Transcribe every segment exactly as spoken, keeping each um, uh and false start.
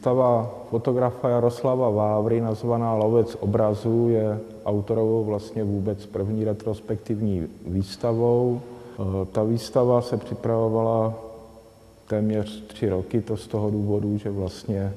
Výstava fotografa Jaroslava Vávry, nazvaná Lovec obrazů, je autorovou vlastně vůbec první retrospektivní výstavou. Ta výstava se připravovala téměř tři roky, to z toho důvodu, že vlastně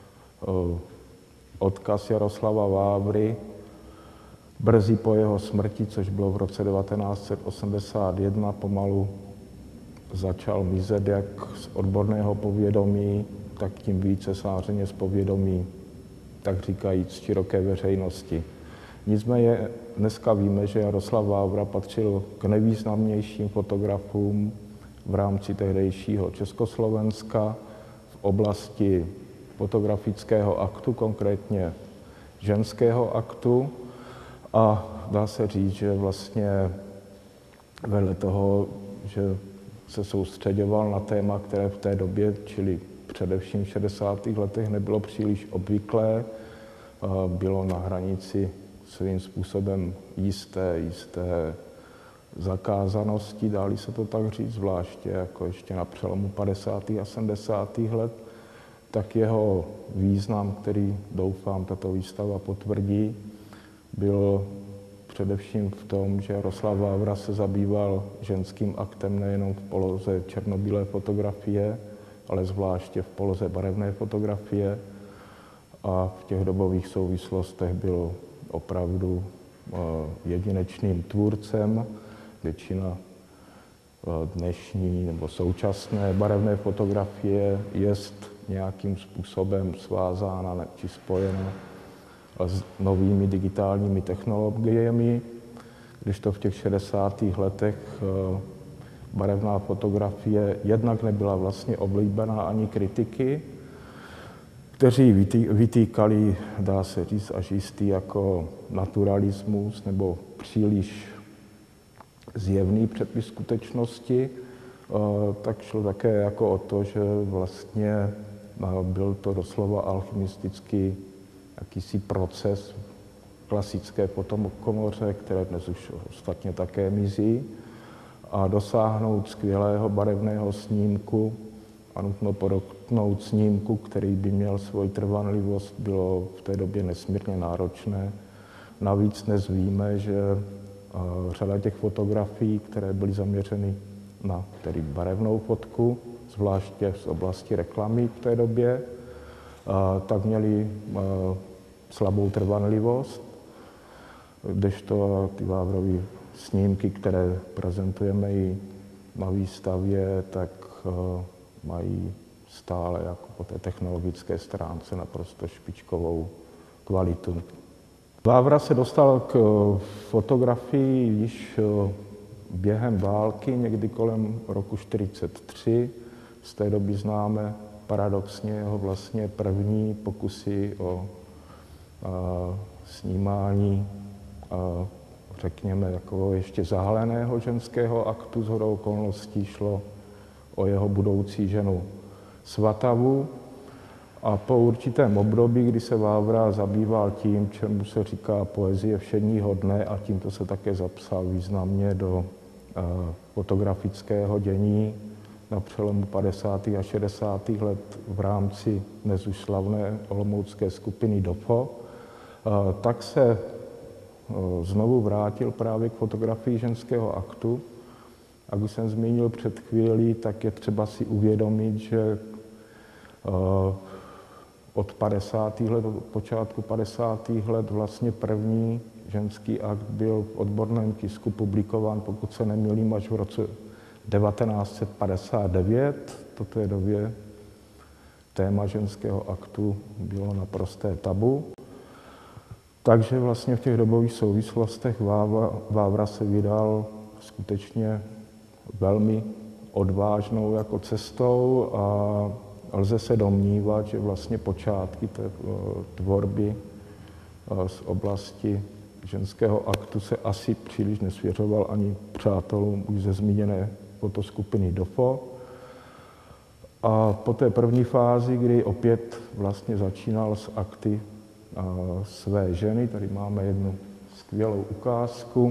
odkaz Jaroslava Vávry brzy po jeho smrti, což bylo v roce devatenáct set osmdesát jedna, pomalu začal mizet jak z odborného povědomí, tak tím více samozřejmě z povědomí, tak říkajíc, široké veřejnosti. Nicméně dneska víme, že Jaroslav Vávra patřil k nejvýznamnějším fotografům v rámci tehdejšího Československa v oblasti fotografického aktu, konkrétně ženského aktu. A dá se říct, že vlastně vedle toho, že se soustřeďoval na téma, které v té době, čili především v šedesátých letech, nebylo příliš obvyklé, bylo na hranici svým způsobem jisté, jisté zakázanosti, dá-li se to tak říct, zvláště jako ještě na přelomu padesátých a sedmdesátých let, tak jeho význam, který doufám tato výstava potvrdí, byl především v tom, že Jaroslav Vávra se zabýval ženským aktem nejenom v poloze černobílé fotografie, ale zvláště v poloze barevné fotografie a v těch dobových souvislostech byl opravdu jedinečným tvůrcem. Většina dnešní nebo současné barevné fotografie jest nějakým způsobem svázána či spojena s novými digitálními technologiemi, když to v těch šedesátých letech barevná fotografie jednak nebyla vlastně oblíbená ani kritiky, kteří vytýkali, dá se říct, až jistý jako naturalismus nebo příliš zjevný předpis skutečnosti, tak šlo také jako o to, že vlastně byl to doslova alchymistický jakýsi proces klasické fotokomoře, které dnes už ostatně také mizí, a dosáhnout skvělého barevného snímku a nutno podotknout snímku, který by měl svoji trvanlivost, bylo v té době nesmírně náročné. Navíc dnes víme, že řada těch fotografií, které byly zaměřeny na tedy barevnou fotku, zvláště z oblasti reklamy v té době, tak měly slabou trvanlivost, kdežto ty Vávrovy snímky, které prezentujeme i na výstavě, tak mají stále jako po té technologické stránce naprosto špičkovou kvalitu. Vávra se dostal k fotografii již během války, někdy kolem roku čtyřicet tři. Z té doby známe paradoxně jeho vlastně první pokusy o a, snímání, a, řekněme, jako ještě zahaleného ženského aktu. Shodou okolností šlo o jeho budoucí ženu Svatavu. A po určitém období, kdy se Vávra zabýval tím, čemu se říká poezie všedního dne, a tímto se také zapsal významně do uh, fotografického dění na přelomu padesátých a šedesátých let v rámci dnes už slavné olomoucké skupiny Dofo, uh, tak se uh, znovu vrátil právě k fotografii ženského aktu. A když jsem zmínil před chvílí, tak je třeba si uvědomit, že uh, od padesátých let, od počátku padesátých let vlastně první ženský akt byl v odborném tisku publikován, pokud se nemýlím, až v roce devatenáct set padesát devět. Do té době téma ženského aktu bylo naprosté tabu. Takže vlastně v těch dobových souvislostech Vávra, Vávra se vydal skutečně velmi odvážnou jako cestou a lze se domnívat, že vlastně počátky té tvorby z oblasti ženského aktu se asi příliš nesvěřoval ani přátelům už ze zmíněné fotoskupiny Dofo. A po té první fázi, kdy opět vlastně začínal s akty své ženy, tady máme jednu skvělou ukázku,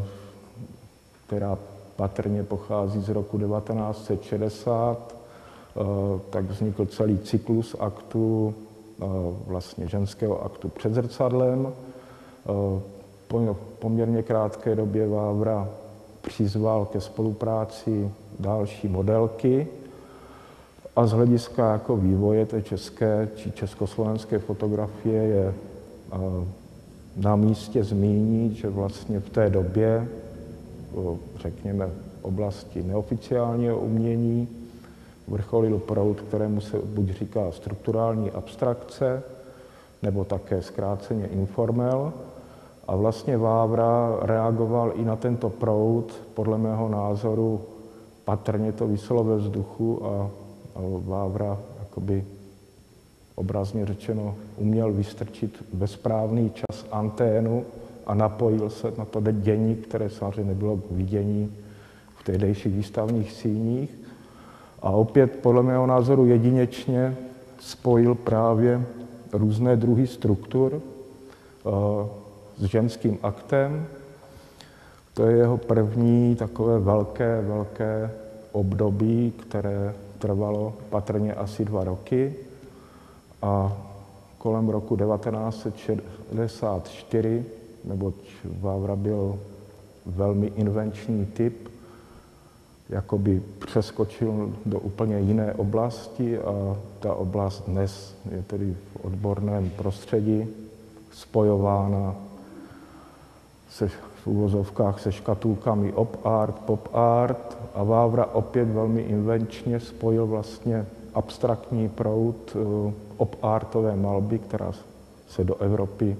která patrně pochází z roku devatenáct set šedesát, tak vznikl celý cyklus aktů, vlastně ženského aktu před zrcadlem. Po poměrně krátké době Vávra přizval ke spolupráci další modelky a z hlediska jako vývoje té české či československé fotografie je na místě zmínit, že vlastně v té době, řekněme v oblasti neoficiálního umění, vrcholil proud, kterému se buď říká strukturální abstrakce, nebo také zkráceně informel. A vlastně Vávra reagoval i na tento proud, podle mého názoru patrně to viselo ve vzduchu a Vávra jakoby obrazně řečeno uměl vystrčit ve správný čas anténu a napojil se na to dění, které samozřejmě nebylo k vidění v tehdejších výstavních síních. A opět podle mého názoru jedinečně spojil právě různé druhy struktur s ženským aktem. To je jeho první takové velké, velké období, které trvalo patrně asi dva roky. A kolem roku devatenáct set šedesát čtyři, neboť Vávra byl velmi invenční typ, jakoby přeskočil do úplně jiné oblasti a ta oblast dnes je tedy v odborném prostředí spojována se, v uvozovkách se škatulkami op art, pop art a Vávra opět velmi invenčně spojil vlastně abstraktní proud op artové malby, která se do Evropy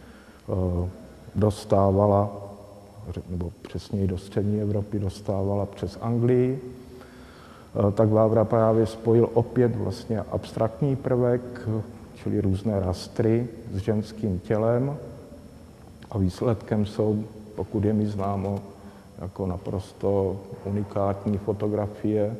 dostávala, nebo přesněji do střední Evropy dostávala přes Anglii, tak Vávra právě spojil opět vlastně abstraktní prvek, čili různé rastry s ženským tělem a výsledkem jsou, pokud je mi známo, jako naprosto unikátní fotografie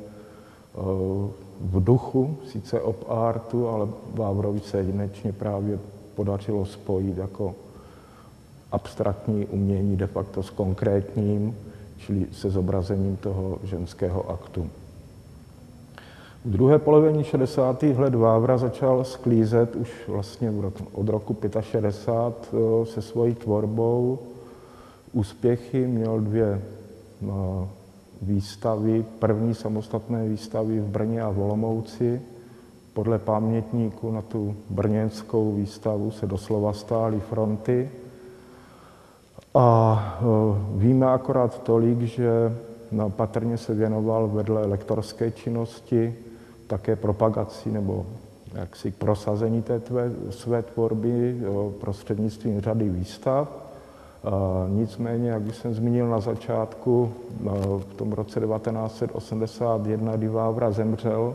v duchu, sice op artu, ale Vávrovi se jedinečně právě podařilo spojit jako abstraktní umění de facto s konkrétním, čili se zobrazením toho ženského aktu. V druhé polovině šedesátých let Vávra začal sklízet už vlastně od roku šedesát pět se svojí tvorbou úspěchy. Měl dvě výstavy, první samostatné výstavy v Brně a v Olomouci. Podle pamětníků na tu brněnskou výstavu se doslova stály fronty. A víme akorát tolik, že patrně se věnoval vedle lektorské činnosti také propagaci nebo jaksi prosazení té tvé, své tvorby prostřednictvím řady výstav. Nicméně, jak už jsem zmínil na začátku, v tom roce devatenáct set osmdesát jedna, kdy Vávra zemřel,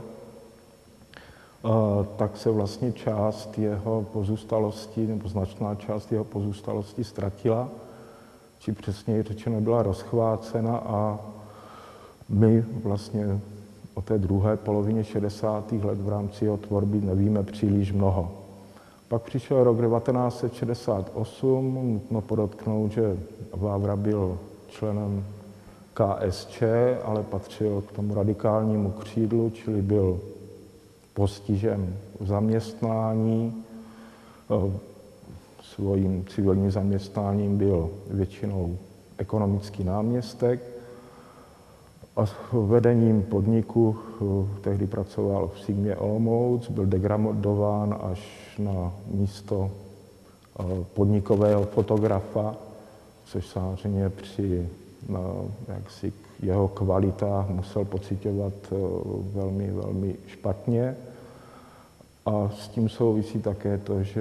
tak se vlastně část jeho pozůstalosti, nebo značná část jeho pozůstalosti ztratila, či přesněji řečeno byla rozchvácena a my vlastně o té druhé polovině šedesátých let v rámci jeho tvorby nevíme příliš mnoho. Pak přišel rok devatenáct set šedesát osm, nutno podotknout, že Vávra byl členem K S Č, ale patřil k tomu radikálnímu křídlu, čili byl postižen v zaměstnání. Svým civilním zaměstnáním byl většinou ekonomický náměstek a vedením podniku tehdy pracoval v Sigmě Olomouc, byl degradován až na místo podnikového fotografa, což samozřejmě při jaksi jeho kvalitách musel pociťovat velmi, velmi špatně. A s tím souvisí také to, že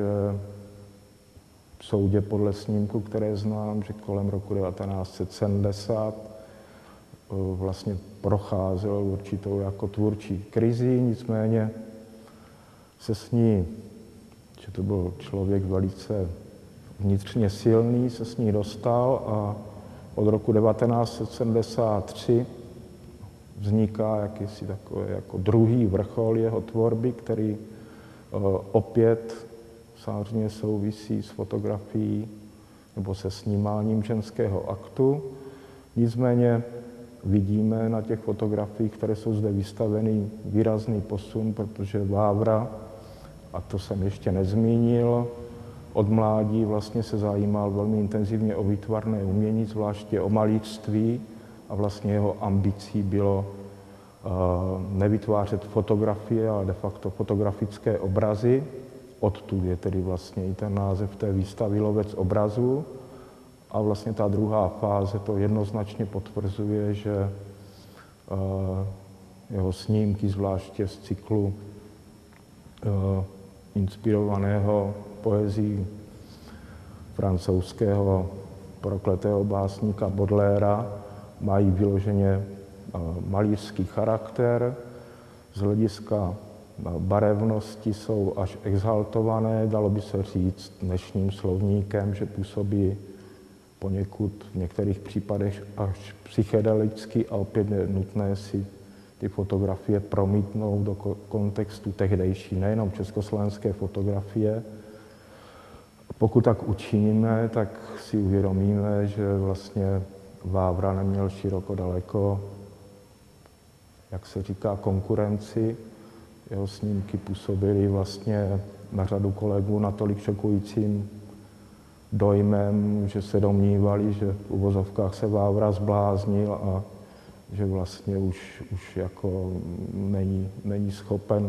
v soudě podle snímku, které znám, že kolem roku devatenáct set sedmdesát vlastně procházel určitou jako tvůrčí krizi, nicméně se s ní, že to byl člověk velice vnitřně silný, se s ní dostal a od roku devatenáct set sedmdesát tři vzniká jakýsi takový jako druhý vrchol jeho tvorby, který opět samozřejmě souvisí s fotografií nebo se snímáním ženského aktu. Nicméně vidíme na těch fotografiích, které jsou zde vystaveny, výrazný posun, protože Vávra, a to jsem ještě nezmínil, od mládí vlastně se zajímal velmi intenzivně o výtvarné umění, zvláště o malířství, a vlastně jeho ambicí bylo uh, nevytvářet fotografie, ale de facto fotografické obrazy. Odtud je tedy vlastně i ten název té výstavy Lovec obrazů. A vlastně ta druhá fáze to jednoznačně potvrzuje, že uh, jeho snímky, zvláště z cyklu uh, inspirovaného poezí francouzského prokletého básníka Baudelaira, mají vyloženě malířský charakter. Z hlediska barevnosti jsou až exaltované, dalo by se říct dnešním slovníkem, že působí poněkud v některých případech až psychedelicky, a opět je nutné si ty fotografie promítnout do kontextu tehdejší, nejenom československé fotografie. Pokud tak učiníme, tak si uvědomíme, že vlastně Vávra neměl široko daleko, jak se říká, konkurenci. Jeho snímky působily vlastně na řadu kolegů natolik šokujícím dojmem, že se domnívali, že v uvozovkách se Vávra zbláznil a že vlastně už, už jako není, není schopen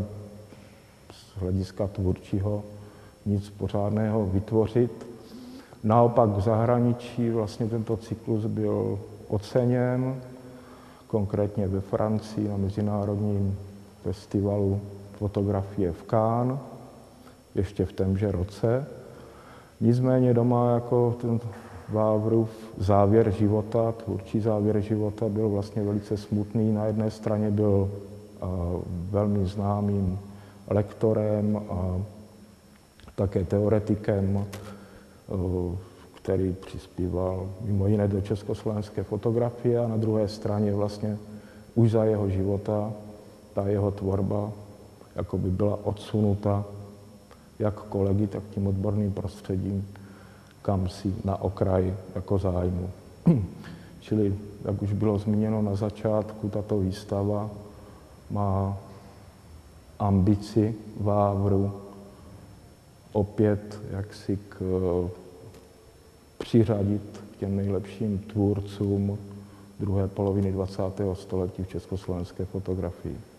z hlediska tvůrčího nic pořádného vytvořit. Naopak v zahraničí vlastně tento cyklus byl oceněn, konkrétně ve Francii na Mezinárodním festivalu fotografie v Cannes, ještě v témže roce. Nicméně doma jako ten Vávrův závěr života, tvůrčí závěr života byl vlastně velice smutný. Na jedné straně byl uh, velmi známým lektorem a také teoretikem, uh, který přispíval mimo jiné do československé fotografie, a na druhé straně vlastně už za jeho života ta jeho tvorba jako by byla odsunuta jak kolegy, tak tím odborným prostředím kam si na okraj jako zájmu. Čili, jak už bylo zmíněno na začátku, tato výstava má ambici Vávru opět jaksi k přiřadit k těm nejlepším tvůrcům druhé poloviny dvacátého století v československé fotografii.